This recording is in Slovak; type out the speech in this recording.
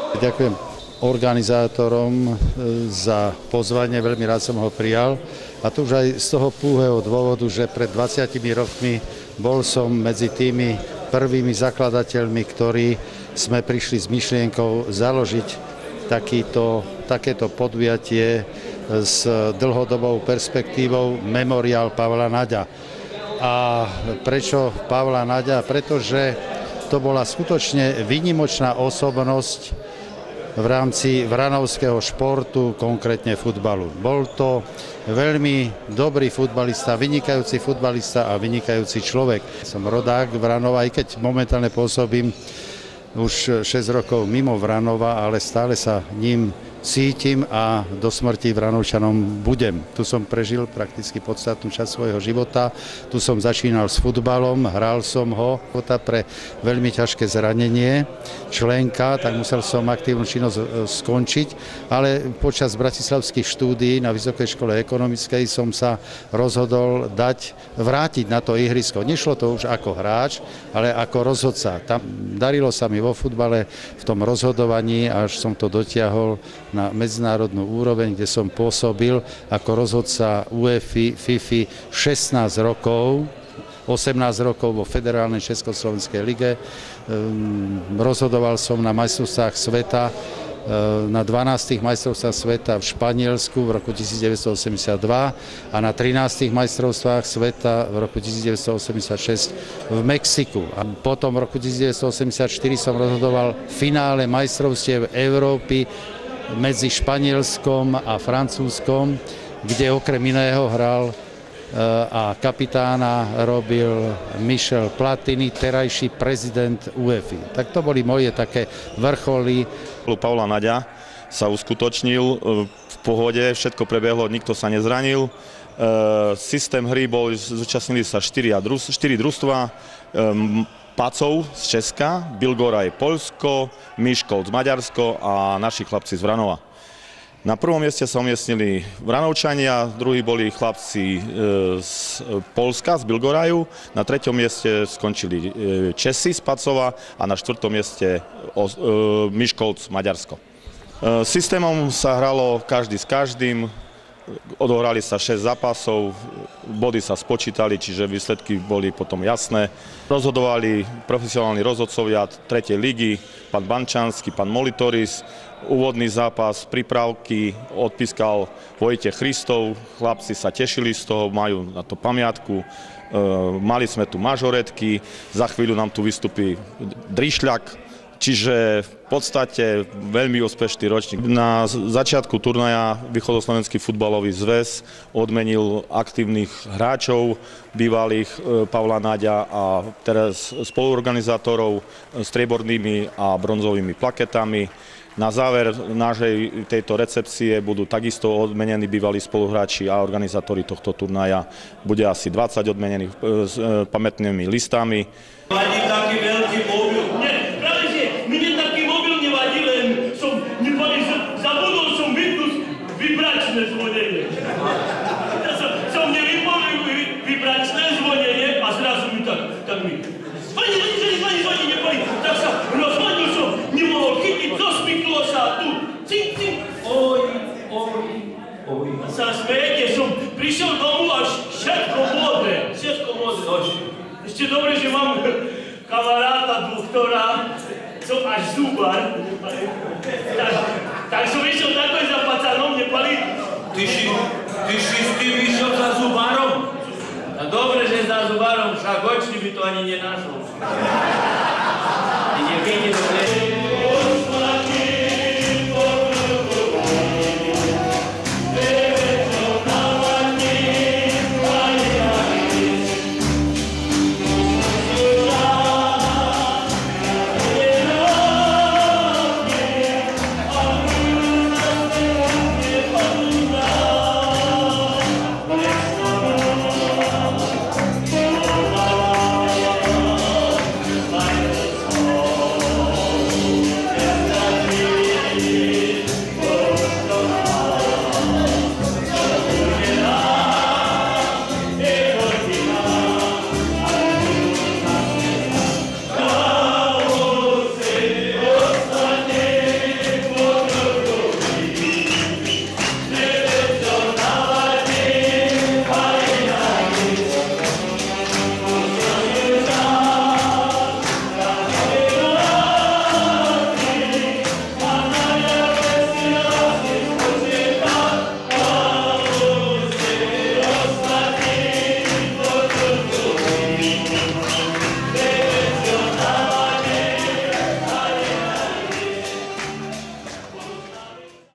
Ďakujem organizátorom za pozvanie, veľmi rád som ho prijal. A to už aj z toho púhého dôvodu, že pred 20 rokmi bol som medzi tými prvými zakladateľmi, ktorí sme prišli s myšlienkou založiť takéto podujatie s dlhodobou perspektívou Memoriál Pavla Naďa. A prečo Pavla Naďa? Pretože to bola skutočne výnimočná osobnosť v rámci vranovského športu, konkrétne futbalu. Bol to veľmi dobrý futbalista, vynikajúci futbalista a vynikajúci človek. Som rodák Vranova, aj keď momentálne pôsobím už 6 rokov mimo Vranova, ale stále sa ním cítim a do smrti Vranovčanom budem. Tu som prežil prakticky podstatnú časť svojho života. Tu som začínal s futbalom, hral som ho pre veľmi ťažké zranenie členka, tak musel som aktívnu činnosť skončiť, ale počas bratislavských štúdií na Vysokej škole ekonomickej som sa rozhodol vrátiť na to ihrisko. Nešlo to už ako hráč, ale ako rozhodca. Tam darilo sa mi vo futbale v tom rozhodovaní, až som to dotiahol na medzinárodnú úroveň, kde som pôsobil ako rozhodca UEFA, FIFA 16 rokov, 18 rokov vo Federálnej Československej lige. Rozhodoval som na majstrovstvách sveta, na 12. majstrovstvách sveta v Španielsku v roku 1982 a na 13. majstrovstvách sveta v roku 1986 v Mexiku. A potom v roku 1984 som rozhodoval v finále majstrovstiev Európy medzi Španielskom a Francúzskom, kde okrem iného hral a kapitána robil Michel Platini, terajší prezident UEFA. Tak to boli moje také vrcholy. Pavla Naďa sa uskutočnil v pohode, všetko prebehlo, nikto sa nezranil. Systém hry bol, zúčastnili sa 4 družstva, Pacov z Česka, Bilgoraj Poľsko, Miskolc Maďarsko a naši chlapci z Vranova. Na prvom mieste sa umiestnili Vranovčania, druhí boli chlapci z Poľska, z Bilgoraju, na treťom mieste skončili Česi z Pacova a na štvrtom mieste Miskolc Maďarsko. Systémom sa hralo každý s každým. Odohrali sa 6 zápasov, body sa spočítali, čiže výsledky boli potom jasné. Rozhodovali profesionálni rozhodcovia 3. ligy, pán Bančanský, pán Molitoris. Úvodný zápas, pripravky odpískal Vojtech Christov, chlapci sa tešili z toho, majú na to pamiatku. Mali sme tu mažoretky, za chvíľu nám tu vystupí Drišľak. Čiže v podstate veľmi úspešný ročník. Na začiatku turnaja Východoslovenský futbalový zväz odmenil aktívnych hráčov, bývalých Pavla Naďa a teraz spoluorganizátorov striebornými a bronzovými plaketami. Na záver našej tejto recepcie budú takisto odmenení bývalí spoluhráči a organizátori tohto turnaja. Bude asi 20 odmenených s pamätnými listami. Vadí taký veľký mobil. Mne taký mobil nevadí, len zabudol som vypnúť vibračné zvonenie. Ja som nevypolil vibračné zvonenie a zrazu mi tak mi zvoni, nepolí. Tak sa rozhodil som, nemohol chytiť, rozmyklo sa tu. Cink. Oj. A sa smejete, som prišiel domov až všetko modré. Ešte dobre, že mám kamaráta, doktora, som až zubar. Tak som išiel takoj za pacanom, nepali. Ty si s tým išiel za zubarom? No dobre, že za zubarom, však očný by to ani nenašol.